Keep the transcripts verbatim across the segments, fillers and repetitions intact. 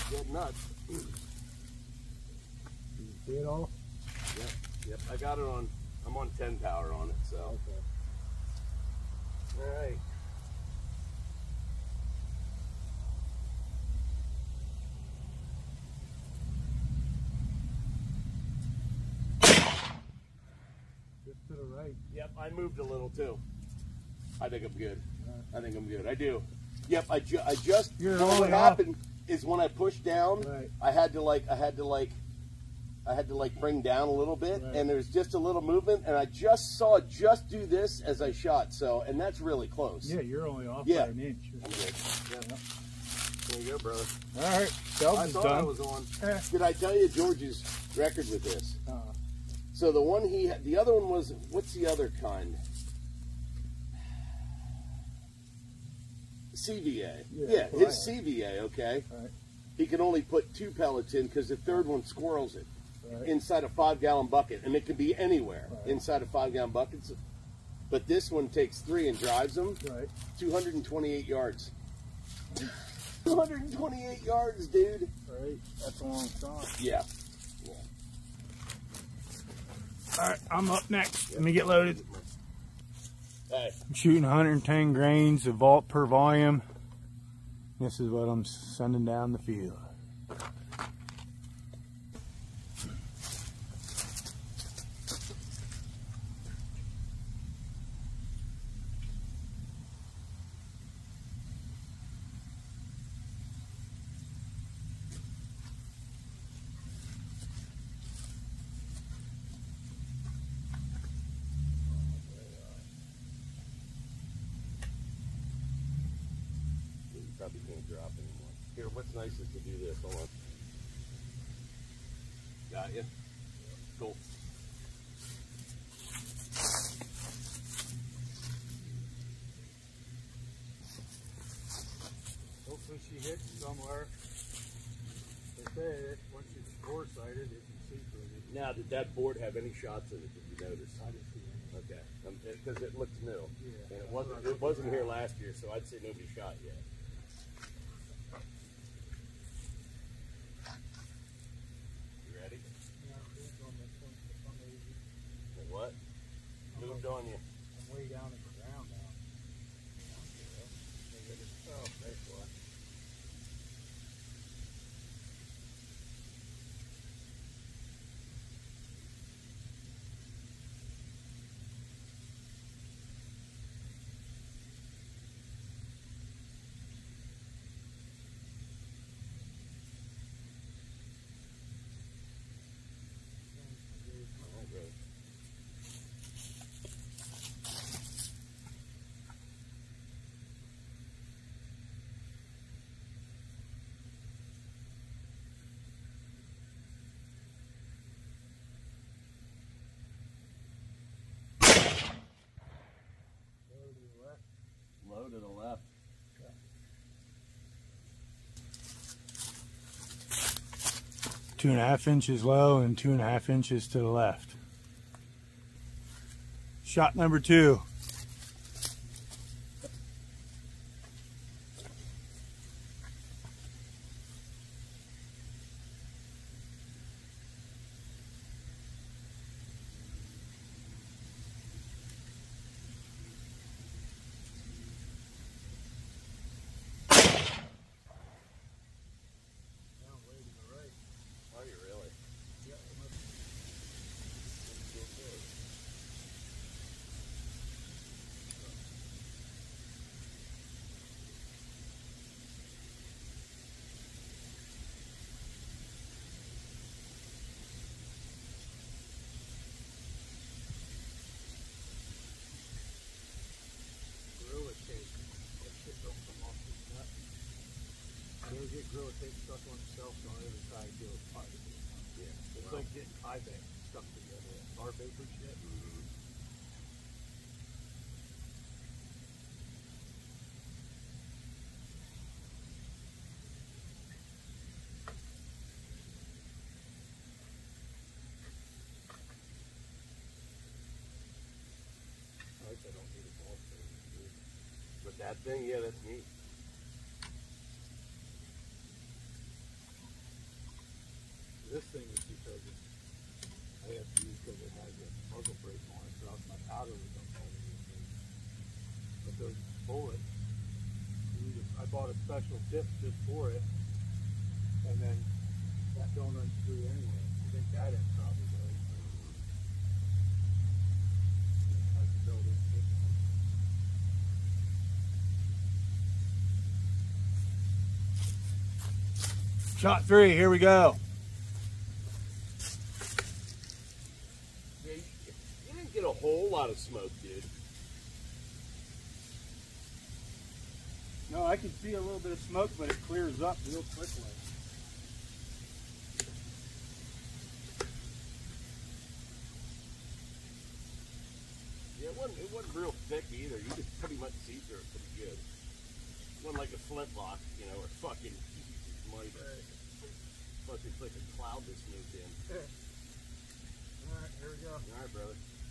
dead nuts. You see it all? Yep, yep. I got it on. I'm on ten power on it, so. Okay. All right. Just to the right. Yep, I moved a little too. I think I'm good. I think I'm good. I do. Yep, I, ju I just. You're what only happened is when I pushed down, right. I had to like, I had to like, I had to like bring down a little bit, right. and there's just a little movement, and I just saw it just do this as I shot. So, and that's really close. Yeah, you're only off yeah. by an inch. I'm good. Yep. Yep. There you go, brother. All right, Delbs I is thought done. I was on. Eh. Did I tell you George's record with this? Uh, So the one he had, the other one was, what's the other kind? C V A. Yeah, Yeah, right. his C V A, okay? Right. He can only put two pellets in because the third one squirrels it Right. inside a five gallon bucket. And it can be anywhere Right. inside a five gallon bucket. But this one takes three and drives them Right. two hundred twenty-eight yards. two hundred twenty-eight yards, dude. Right. That's a long shot. Yeah. All right, I'm up next. Let me get loaded. Hey. I'm shooting one hundred ten grains of vault per volume. This is what I'm sending down the field. Probably can't drop anymore. Here, what's nice is to do this. Hold on. Got you? Cool. Hopefully she hits somewhere. They say it, once it's foresighted, it can see through it. Now, did that board have any shots in it? Did you notice? I didn't see any. Okay, because it, it looks new, Yeah. and it wasn't. It wasn't here last year, so I'd say nobody shot yet. You ready? Yeah, it's on this one for some reason. The what? Moved on you. I'm way down in the ground now. Oh, nice one. Low to the left. Two and a half inches low and two and a half inches to the left. Shot number two. Are you really? Gorilla tape. That shit don't come off this nut. You ever get gorilla tape stuck on itself, don't ever try to do it part of it. Yeah. It's like getting eye bags stuck together. That tar vapor shit. Mm-hmm. I like I don't need a ball thing. But that thing, yeah, that's neat. this thing is because it's, I have to use because it has a muzzle brake on it, so my powder was on all of it. But those bullets, you just, I bought a special dip just for it, and then that don't unscrew anyway. I think that is probably right. I have to build it. Shot three, here we go. Yeah, you, you didn't get a whole lot of smoke, dude. No, I can see a little bit of smoke, but it clears up real quickly. Yeah, it wasn't, it wasn't real thick either. You could pretty much see through it pretty good. It wasn't like a flintlock, you know, or fucking might. Plus it's like a cloud that's moved in. Alright, here we go. Alright, brother.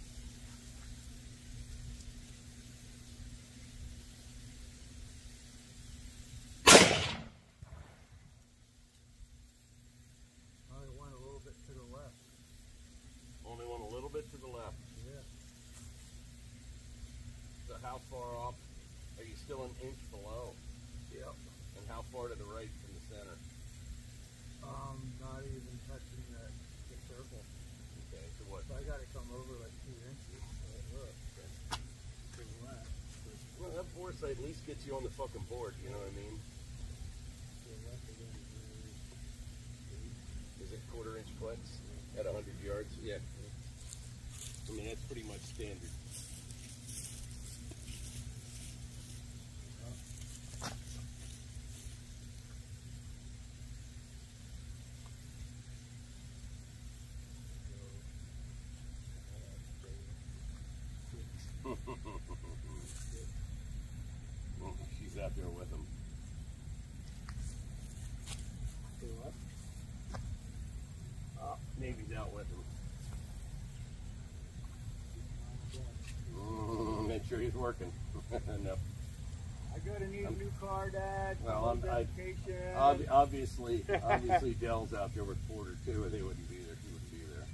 I went a little bit to the left. Only went a little bit to the left. Yeah. So how far off? Are you still an inch below? Yep. And how far to the right from the center? Um, not even touching the, the circle. Okay, so what? So I got to come over like two inches. So look, to the left. Well, that foresight at least gets you on the fucking board, you know what I mean? To the left again. Is it quarter inch clicks at one hundred yards? Yeah. I mean, that's pretty much standard. Well, she's out there with him. To the left. Oh, Navy's out with him. Mm, make sure he's working. No. I gotta need a new car, Dad. Well, I'm, I, Dedication. ob obviously, obviously, Del's out there with Porter too, or they wouldn't be there. He wouldn't be there.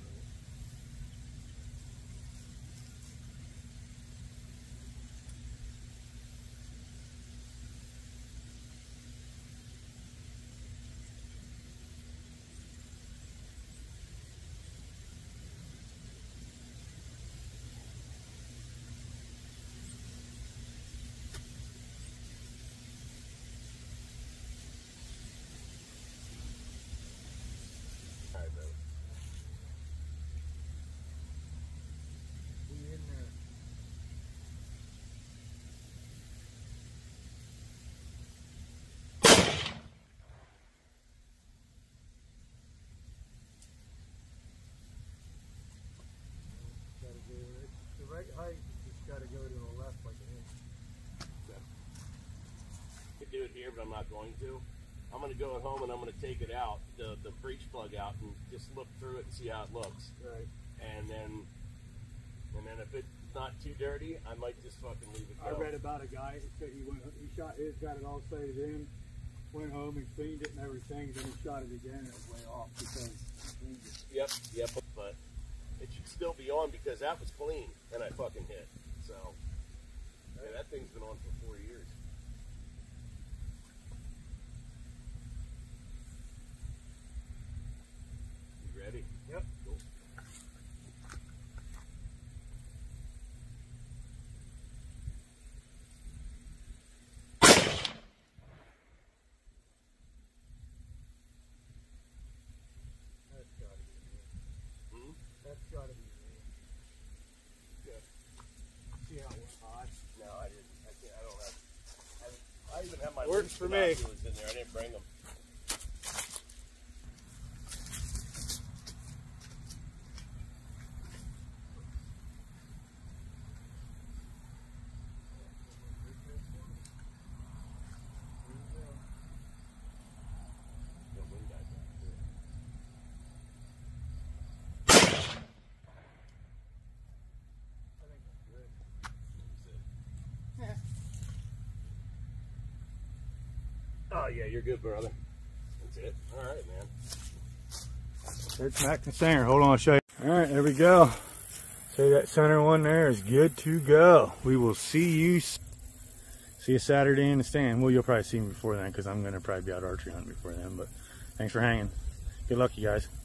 All right, brother. We in there. Gotta go, it's the right height, you just gotta go to the left like an inch. I could do it here, but I'm not going to. I'm going to go at home and I'm going to take it out, the, the breech plug out, and just look through it and see how it looks. Right. And then, and then if it's not too dirty, I might just fucking leave it I go. read about a guy who said he went, he shot his, got it all sighted in, went home and cleaned it and everything, then he shot it again and it was way off because he cleaned it. Yep, yep, but it should still be on because that was clean and I fucking hit. So, yeah, that thing's been on for four years. You ready? Yep. Cool. That's gotta be real. Hmm? That's gotta be real. Good. See how it went high? No, I didn't. I can't. I don't have. I, I even have my Works loose for me. binoculars in there. I didn't bring them. The wind guy's out there. I think that's good. Oh yeah, you're good, brother. That's it. All right, man. Dead smack in the center. Hold on, I'll show you. All right, there we go. So that center one there is good to go. We will see you see you Saturday in the stand. Well, you'll probably see me before then because I'm going to probably be out archery hunting before then. But thanks for hanging. Good luck, you guys.